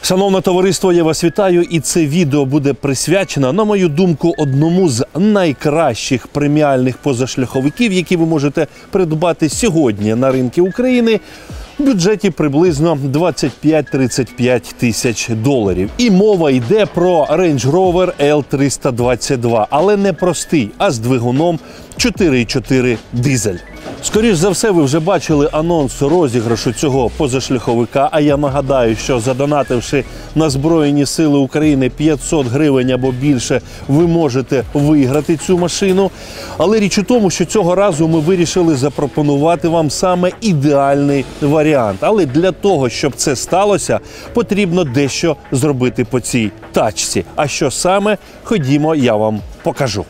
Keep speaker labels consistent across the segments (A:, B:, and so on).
A: Шановне товариство, я вас вітаю, і це відео буде присвячено, на мою думку, одному з найкращих преміальних позашляховиків, які ви можете придбати сьогодні на ринку України в бюджеті приблизно 25-35 тисяч доларів. І мова йде про Range Rover L322, але не простий, а з двигуном 4,4 дизель. Скоріш за все, ви вже бачили анонс розіграшу цього позашляховика, а я нагадаю, що задонативши на Збройні Сили України 500 гривень або більше, ви можете виграти цю машину. Але річ у тому, що цього разу ми вирішили запропонувати вам саме ідеальний варіант. Але для того, щоб це сталося, потрібно дещо зробити по цій тачці. А що саме? Ходімо, я вам покажу.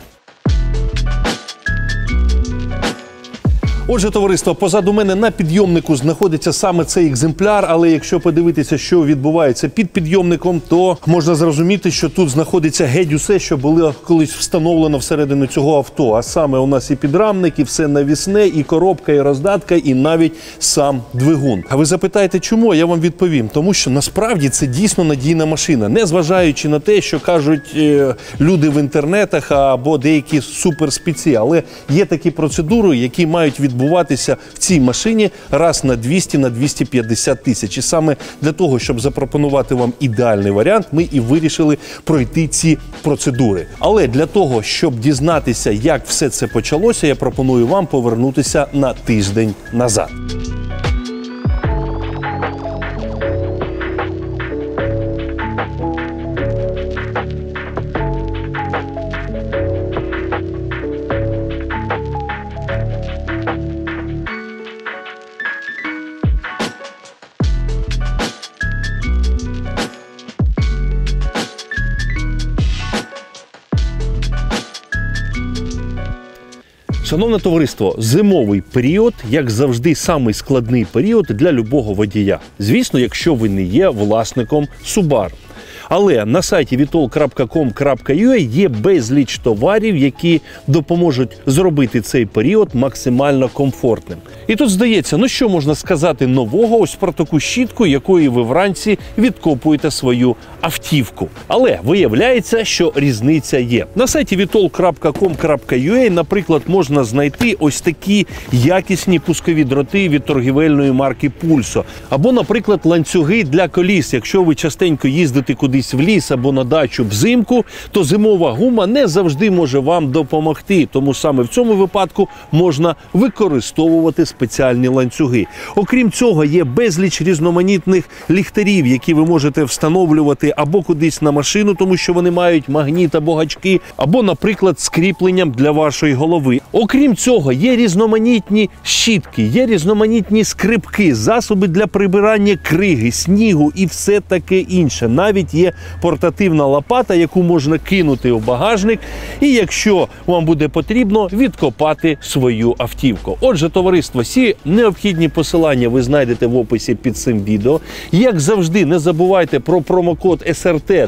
A: Отже, товариство, позаду мене на підйомнику знаходиться саме цей екземпляр, але якщо подивитися, що відбувається під підйомником, то можна зрозуміти, що тут знаходиться геть усе, що було колись встановлено всередину цього авто. А саме у нас і підрамник, і все навісне, і коробка, і роздатка, і навіть сам двигун. А ви запитаєте, чому? Я вам відповім. Тому що насправді це дійсно надійна машина. Незважаючи на те, що кажуть люди в інтернетах або деякі суперспеці. Але є такі процедури, які мають відбуватися в цій машині раз на 200-250 тисяч. І саме для того, щоб запропонувати вам ідеальний варіант, ми і вирішили пройти ці процедури. Але для того, щоб дізнатися, як все це почалося, я пропоную вам повернутися на тиждень назад. Шановне товариство, зимовий період, як завжди, самий складний період для любого водія. Звісно, якщо ви не є власником Subaru. Але на сайті vitol.com.ua є безліч товарів, які допоможуть зробити цей період максимально комфортним. І тут здається, ну що можна сказати нового ось про таку щітку, якою ви вранці відкопуєте свою автівку. Але виявляється, що різниця є. На сайті vitol.com.ua, наприклад, можна знайти ось такі якісні пускові дроти від торгівельної марки Pulso. Або, наприклад, ланцюги для коліс. Якщо ви частенько їздите кудись в ліс або на дачу взимку, то зимова гума не завжди може вам допомогти. Тому саме в цьому випадку можна використовувати спеціальні ланцюги. Окрім цього, є безліч різноманітних ліхтарів, які ви можете встановлювати або кудись на машину, тому що вони мають магніт або гачки, або, наприклад, з кріпленням для вашої голови. Окрім цього, є різноманітні щітки, є різноманітні скрипки, засоби для прибирання криги, снігу і все таке інше. Навіть є портативна лопата, яку можна кинути в багажник і, якщо вам буде потрібно, відкопати свою автівку. Отже, товариство, всі необхідні посилання ви знайдете в описі під цим відео. Як завжди, не забувайте про промокод SRT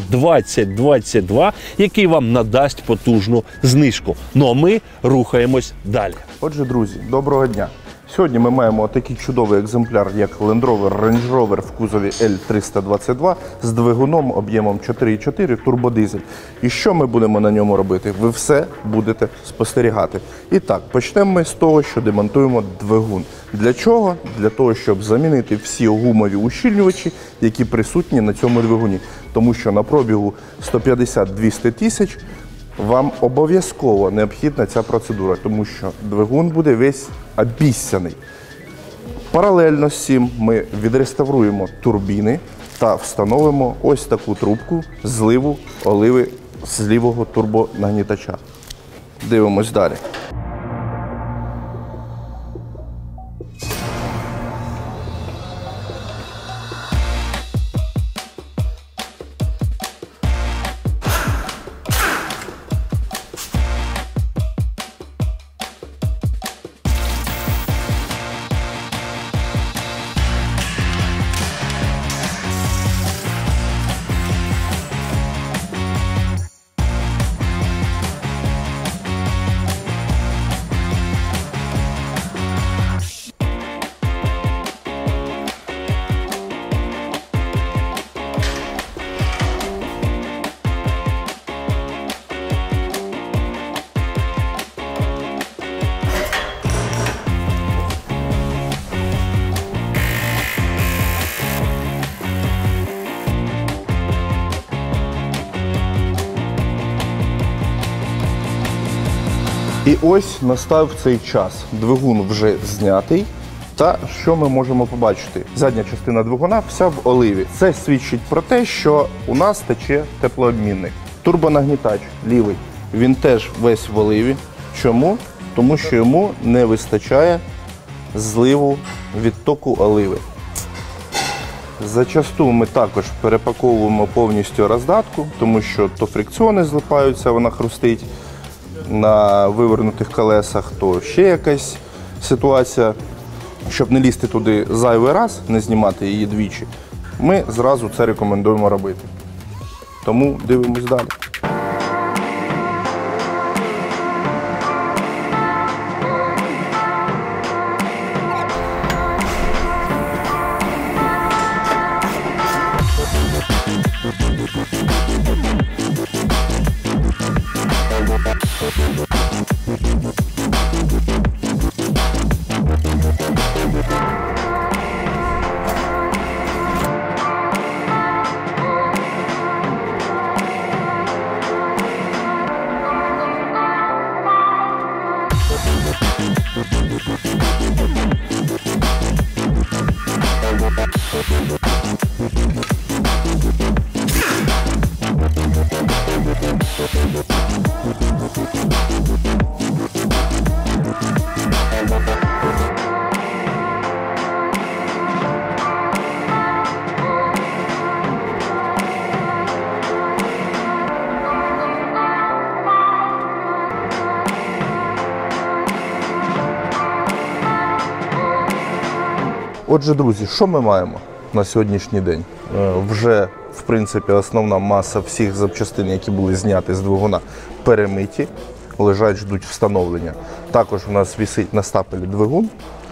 A: 2022, який вам надасть потужну знижку. Ну а ми рухаємось далі.
B: Отже, друзі, доброго дня. Сьогодні ми маємо такий чудовий екземпляр, як Land Rover Range Rover в кузові L322 з двигуном об'ємом 4,4 турбодизель. І що ми будемо на ньому робити? Ви все будете спостерігати. І так, почнемо ми з того, що демонтуємо двигун. Для чого? Для того, щоб замінити всі гумові ущільнювачі, які присутні на цьому двигуні. Тому що на пробігу 150-200 тисяч вам обов'язково необхідна ця процедура, тому що двигун буде весь обіссяний. Паралельно з цим ми відреставруємо турбіни та встановимо ось таку трубку зливу оливи з лівого турбонагнітача. Дивимось далі. І ось настав цей час. Двигун вже знятий. Та що ми можемо побачити? Задня частина двигуна вся в оливі. Це свідчить про те, що у нас тече теплообмінник. Турбонагнітач лівий, він теж весь в оливі. Чому? Тому що йому не вистачає зливу відтоку оливи. Зачасту ми також перепаковуємо повністю роздатку, тому що то фрикціони злипаються, вона хрустить на вивернутих колесах, то ще якась ситуація. Щоб не лізти туди зайвий раз, не знімати її двічі, ми зразу це рекомендуємо робити. Тому дивимось далі. Отже, друзі, що ми маємо на сьогоднішній день? Вже, в принципі, основна маса всіх запчастин, які були зняті з двигуна, перемиті, лежать, ждуть встановлення. Також у нас висить на стапелі двигун,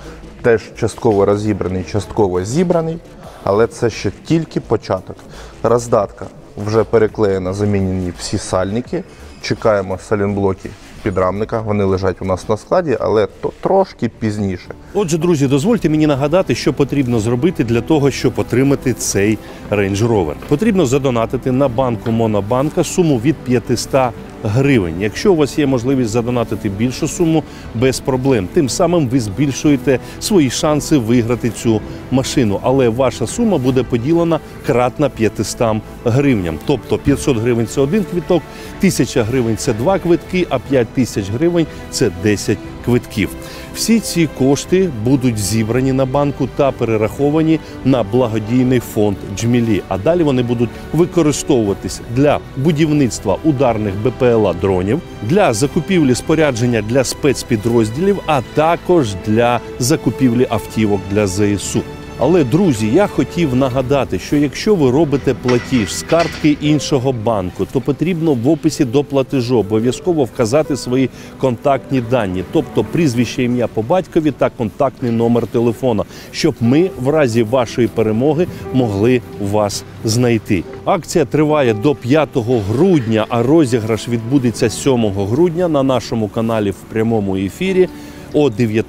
B: теж частково розібраний, частково зібраний, але це ще тільки початок. Роздатка вже переклеєна, замінені всі сальники, чекаємо салінблоки підрамника, вони лежать у нас на складі, але то трошки пізніше.
A: Отже, друзі, дозвольте мені нагадати, що потрібно зробити для того, щоб отримати цей Range Rover. Потрібно задонатити на банку Монобанка суму від 500 гривень. Якщо у вас є можливість задонатити більшу суму, без проблем. Тим самим ви збільшуєте свої шанси виграти цю машину. Але ваша сума буде поділена кратно 500 гривням. Тобто 500 гривень – це один квиток, 1000 гривень – це 2 квитки, а 5000 гривень – це 10 квитків. Всі ці кошти будуть зібрані на банку та перераховані на благодійний фонд Джмілі. А далі вони будуть використовуватись для будівництва ударних БПЛА-дронів, для закупівлі спорядження для спецпідрозділів, а також для закупівлі автівок для ЗСУ. Але, друзі, я хотів нагадати, що якщо ви робите платіж з картки іншого банку, то потрібно в описі до платежу обов'язково вказати свої контактні дані, тобто прізвище, ім'я по батькові та контактний номер телефона, щоб ми в разі вашої перемоги могли вас знайти. Акція триває до 5 грудня, а розіграш відбудеться 7 грудня на нашому каналі в прямому ефірі о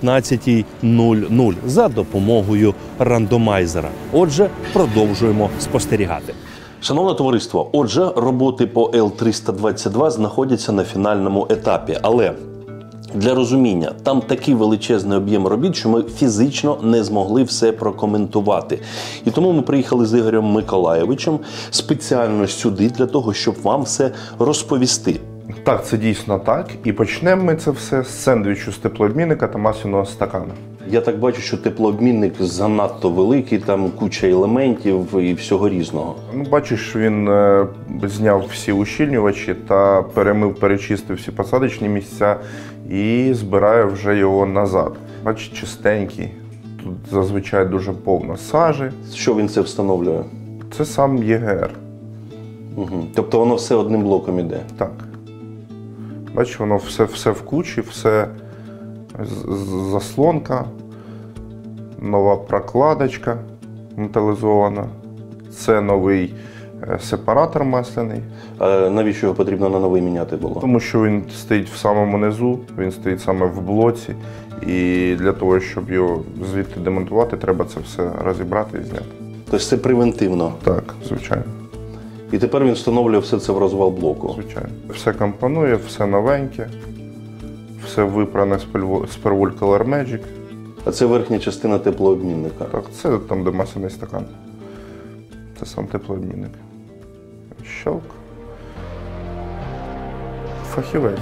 A: 19:00 за допомогою рандомайзера. Отже, продовжуємо спостерігати. Шановне товариство, отже, роботи по L322 знаходяться на фінальному етапі, але для розуміння, там такий величезний об'єм робіт, що ми фізично не змогли все прокоментувати. І тому ми приїхали з Ігорем Миколайовичем спеціально сюди для того, щоб вам все розповісти.
B: Так, це дійсно так. І почнемо ми це все з сендвічу з теплообмінника та масляного стакана.
A: Я так бачу, що теплообмінник занадто великий, там куча елементів і всього різного.
B: Ну, бачиш, він зняв всі ущільнювачі та перемив, перечистив всі посадочні місця і збирає вже його назад. Бачиш, чистенький. Тут зазвичай дуже повно сажі.
A: Що він це встановлює?
B: Це сам ЄГР.
A: Угу. Тобто воно все одним блоком іде?
B: Так. Бачиш, воно все в кучі, все заслонка, нова прокладочка металізована. Це новий сепаратор масляний.
A: А навіщо його потрібно на новий міняти було?
B: Тому що він стоїть в самому низу, він стоїть саме в блоці. І для того, щоб його звідти демонтувати, треба це все розібрати і зняти.
A: Тобто це превентивно?
B: Так, звичайно.
A: І тепер він встановлює все це в розвал блоку?
B: Звичайно. Все компонує, все новеньке, Все випране з Perwoll Color Magic.
A: А це верхня частина теплообмінника.
B: Так, це там, де масляний стакан. Це сам теплообмінник. Щелк. Фахівець.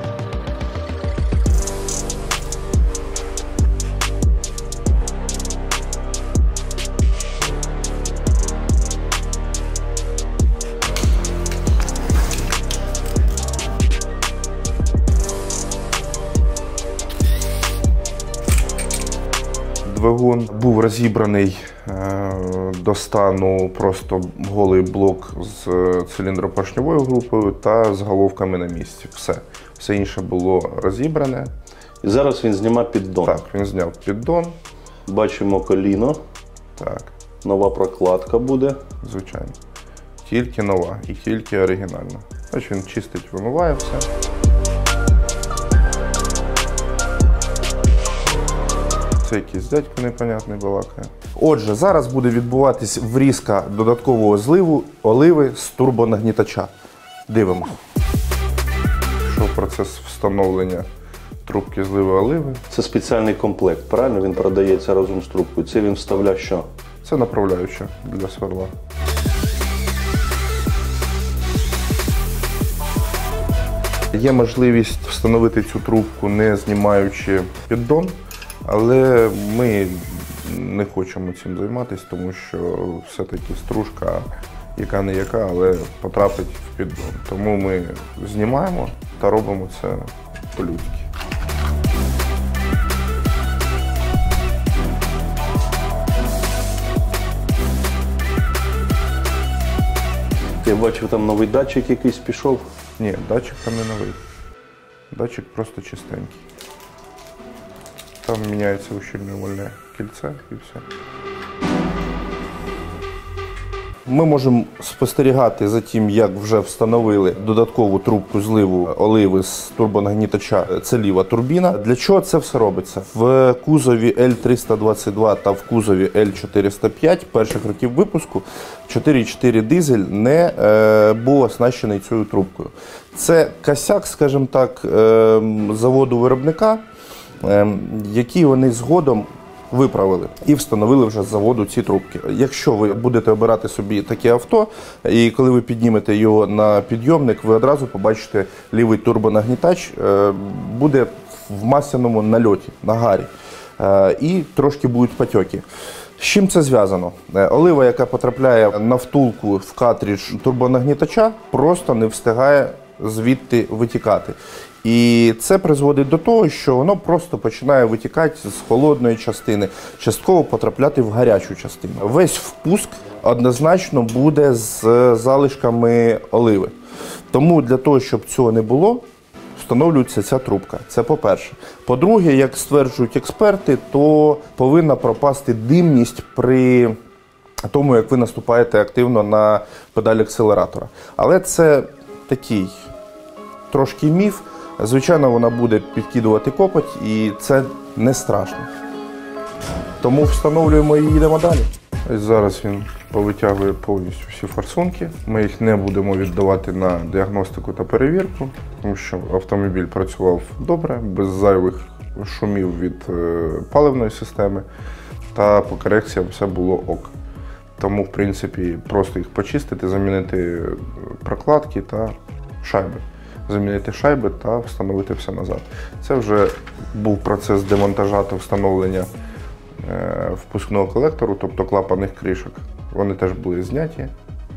B: Двигун був розібраний до стану просто голий блок з циліндропоршньовою групою та з головками на місці. Все інше було розібране.
A: І зараз він знімає піддон.
B: Так, він зняв піддон.
A: Бачимо коліно.
B: Так.
A: Нова прокладка буде.
B: Звичайно. Тільки нова і тільки оригінальна. Ось він чистить, вимиває все. Це якийсь дядько непонятний балакає. Отже, зараз буде відбуватись врізка додаткового зливу оливи з турбонагнітача. Дивимося. Що процес встановлення трубки зливи оливи.
A: Це спеціальний комплект, правильно? Він продається разом з трубкою. Це він вставляє що?
B: Це направляюча для сверла. Є можливість встановити цю трубку, не знімаючи піддон, але ми не хочемо цим займатися, тому що все-таки стружка, яка не яка, але потрапить в піддон. Тому ми знімаємо та робимо це по-людськи.
A: Я бачив, там новий датчик якийсь пішов.
B: Ні, датчик там не новий. Датчик просто чистенький. Там міняється ущільнювальне кільце і все. Ми можемо спостерігати за тим, як вже встановили додаткову трубку зливу оливи з турбонагнітача. Це ліва турбіна. Для чого це все робиться? В кузові L322 та в кузові L405 перших років випуску 4.4 дизель не був оснащений цією трубкою. Це косяк, скажімо так, заводу-виробника, який вони згодом виправили і встановили вже з заводу ці трубки. Якщо ви будете обирати собі таке авто, і коли ви піднімете його на підйомник, ви одразу побачите лівий турбонагнітач, буде в масляному нальоті, нагарі, і трошки будуть потьоки. З чим це зв'язано? Олива, яка потрапляє на втулку в картридж турбонагнітача, просто не встигає звідти витікати. І це призводить до того, що воно просто починає витікати з холодної частини, частково потрапляти в гарячу частину. Весь впуск однозначно буде з залишками оливи. Тому для того, щоб цього не було, встановлюється ця трубка. Це по-перше. По-друге, як стверджують експерти, то повинна пропасти димність при тому, як ви наступаєте активно на педаль акселератора. Але це такий трошки міф. Звичайно, вона буде підкидувати копоть, і це не страшно. Тому встановлюємо і їдемо далі. Ось зараз він повитягує повністю всі форсунки. Ми їх не будемо віддавати на діагностику та перевірку, тому що автомобіль працював добре, без зайвих шумів від паливної системи, та по корекціям все було ок. Тому, в принципі, просто їх почистити, замінити прокладки та шайби. Замінити шайби та встановити все назад. Це вже був процес демонтажа та встановлення впускного колектору, тобто клапанних кришок. Вони теж були зняті,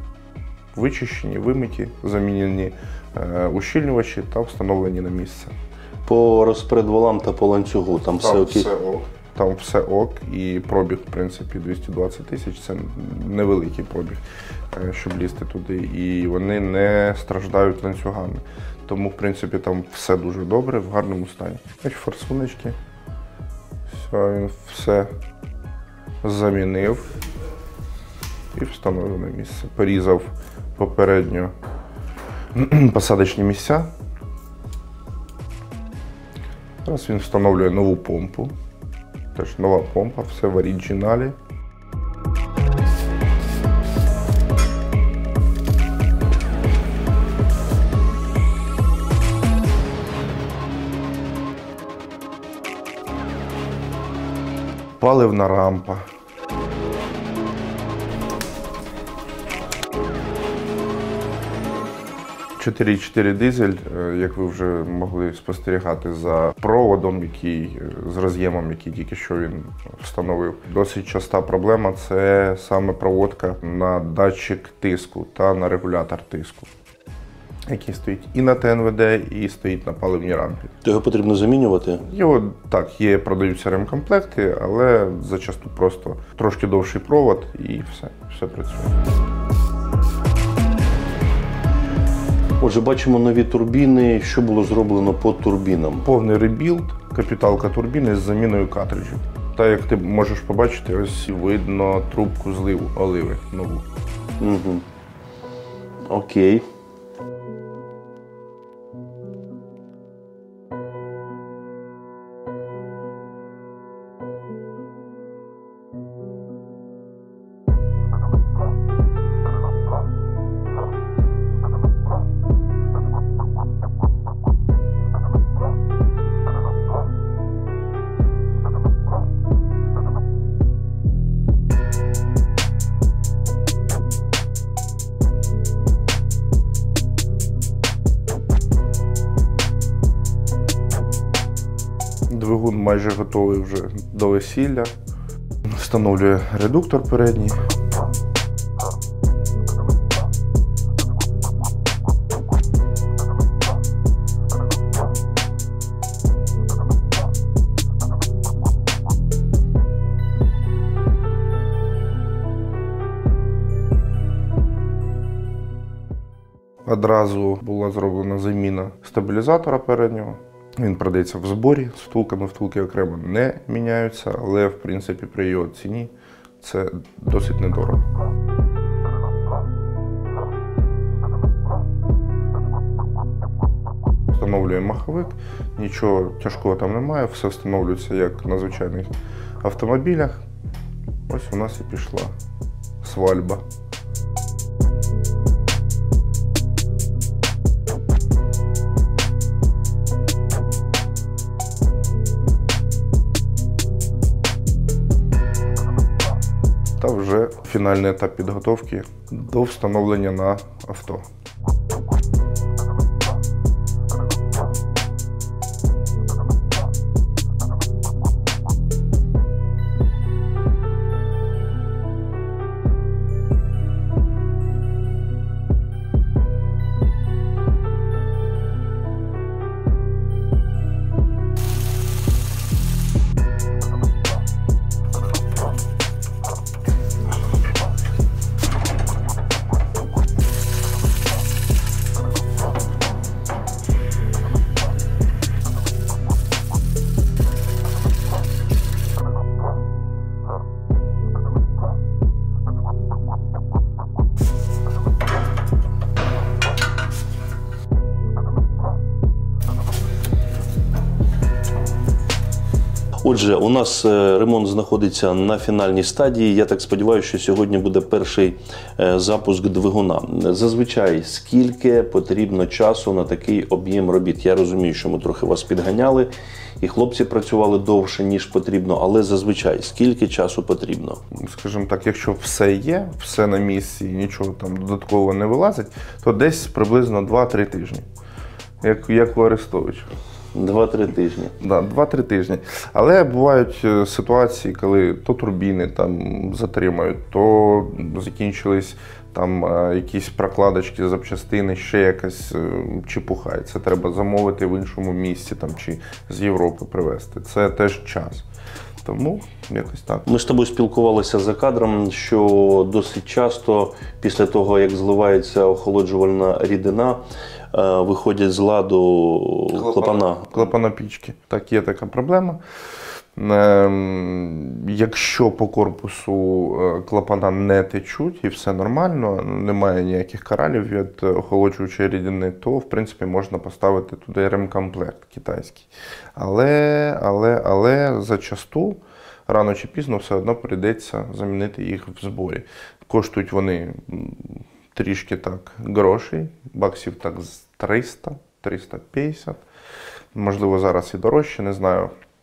B: вичищені, вимиті, замінені ущільнювачі та встановлені на місце.
A: По розпредвалам та по ланцюгу там все окей?
B: Все ок. Там все ок, і пробіг, в принципі, 220 тисяч. Це невеликий пробіг, щоб лізти туди. І вони не страждають ланцюгами. Тому, в принципі, там все дуже добре, в гарному стані. Ось форсуночки. Все, він все замінив і встановив на місце. Порізав попередньо посадочні місця. Зараз він встановлює нову помпу. Теж нова помпа, все в оригіналі. паливна рампа. «4.4 дизель», як ви вже могли спостерігати за проводом, з роз'ємом, який тільки що він встановив. Досить часта проблема – це саме проводка на датчик тиску та на регулятор тиску, який стоїть і на ТНВД, і стоїть на паливній рампі.
A: Його потрібно замінювати?
B: Його, так, продаються ремкомплекти, але зачасту просто трошки довший провод і все працює.
A: Отже, бачимо нові турбіни. Що було зроблено по турбінам?
B: Повний ребілд, капіталка турбіни з заміною картриджів. Та як ти можеш побачити, ось видно трубку зливу оливи нову.
A: Угу. Окей.
B: Двигун майже готовий вже до весілля. Встановлює редуктор передній. Одразу була зроблена заміна стабілізатора переднього. Він продається в зборі з втулками, втулки окремо не міняються, але в принципі при його ціні це досить недорого. Встановлюємо маховик, нічого тяжкого там немає, все встановлюється як на звичайних автомобілях. Ось у нас і пішла свальба. Та вже фінальний етап підготовки до встановлення на авто.
A: Отже, у нас ремонт знаходиться на фінальній стадії. Я так сподіваюся, що сьогодні буде перший запуск двигуна. Зазвичай, скільки потрібно часу на такий об'єм робіт? Я розумію, що ми трохи вас підганяли, і хлопці працювали довше, ніж потрібно, але зазвичай, скільки часу потрібно?
B: Скажімо так, якщо все є, все на місці і нічого там додатково не вилазить, то десь приблизно 2-3 тижні, як у Арестовича.
A: 2-3 тижні.
B: Да, 2-3 тижні. Але бувають ситуації, коли то турбіни там затримають, то закінчились там якісь прокладочки, запчастини, ще якась чепуха. І це треба замовити в іншому місці там, чи з Європи привезти. Це теж час. Тому якось так.
A: Ми з тобою спілкувалися за кадром, що досить часто після того, як зливається охолоджувальна рідина, виходять з ладу клапана.
B: Клапана пічки. Так, є така проблема. Якщо по корпусу клапана не течуть і все нормально, немає ніяких каралів від охолоджуючої рідини, то в принципі можна поставити туди ремкомплект китайський. Але зачасту, рано чи пізно, все одно прийдеться замінити їх в зборі. Коштують вони трішки так грошей, баксів так з 300-350. Можливо, зараз і дорожче, не знаю.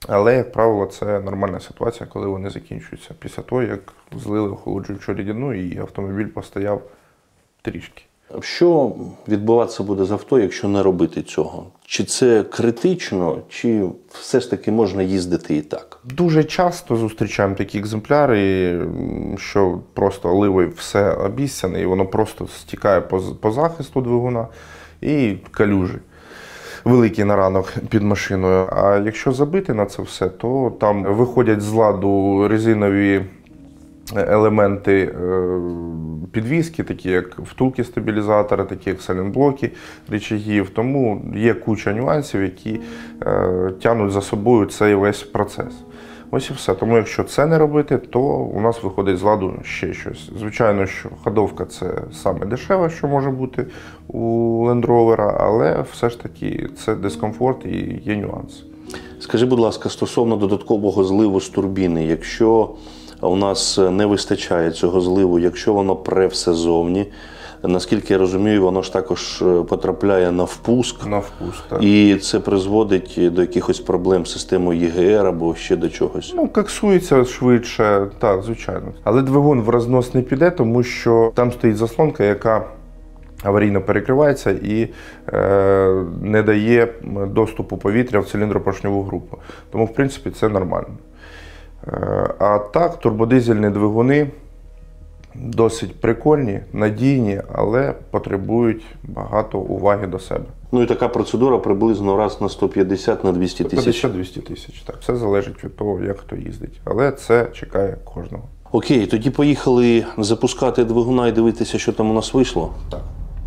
B: Але, як правило, це нормальна ситуація, коли вони закінчуються після того, як злили охолоджуючу рідину і автомобіль постояв трішки.
A: Що відбуватися буде з авто, якщо не робити цього? Чи це критично, чи все ж таки можна їздити і так?
B: Дуже часто зустрічаємо такі екземпляри, що просто ливою все обіцяне, і воно просто стікає по захисту двигуна і калюжі. Великий на ранок під машиною. А якщо забити на це все, то там виходять з ладу резинові елементи підвіски, такі як втулки стабілізатора, такі як сайлентблоки рычагів. Тому є куча нюансів, які тягнуть за собою цей весь процес. Ось і все. Тому якщо це не робити, то у нас виходить з ладу ще щось. Звичайно, що ходовка – це саме дешеве, що може бути у Land Rover, але все ж таки це дискомфорт і є нюанси.
A: Скажи, будь ласка, стосовно додаткового зливу з турбіни, якщо у нас не вистачає цього зливу, якщо воно пре все зовні, наскільки я розумію, воно ж також потрапляє на впуск.
B: На впуск, так.
A: І це призводить до якихось проблем з системою ЄГР або ще до чогось?
B: Ну, коксується швидше, так, звичайно. Але двигун в рознос не піде, тому що там стоїть заслонка, яка аварійно перекривається і не дає доступу повітря в циліндропоршньову групу. Тому, в принципі, це нормально. А так, турбодизельні двигуни досить прикольні, надійні, але потребують багато уваги до себе.
A: Ну і така процедура приблизно раз на 150 на 200 тисяч.
B: 150-200 тисяч, так. Все залежить від того, як хто їздить. Але це чекає кожного.
A: Окей, тоді поїхали запускати двигуна і дивитися, що там у нас вийшло.
B: Так.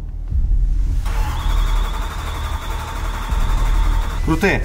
C: Крути!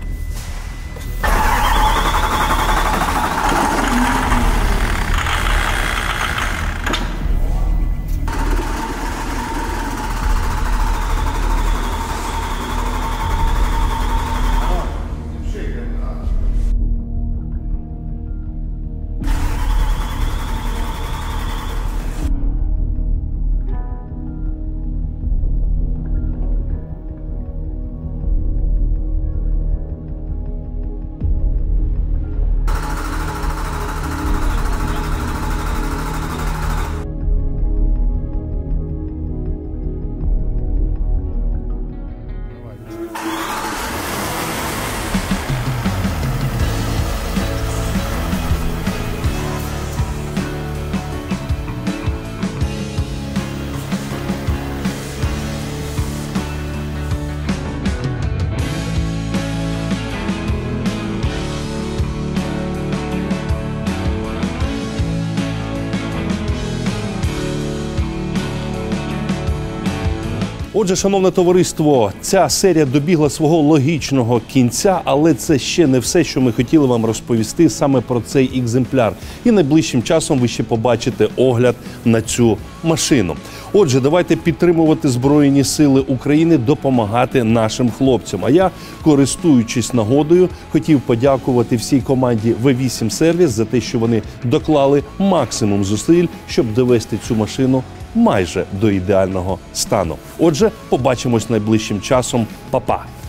A: Отже, шановне товариство, ця серія добігла свого логічного кінця, але це ще не все, що ми хотіли вам розповісти саме про цей екземпляр. І найближчим часом ви ще побачите огляд на цю машину. Отже, давайте підтримувати Збройні Сили України, допомагати нашим хлопцям. А я, користуючись нагодою, хотів подякувати всій команді V8 Сервіс за те, що вони доклали максимум зусиль, щоб довести цю машину майже до ідеального стану. Отже, побачимось найближчим часом. Па-па!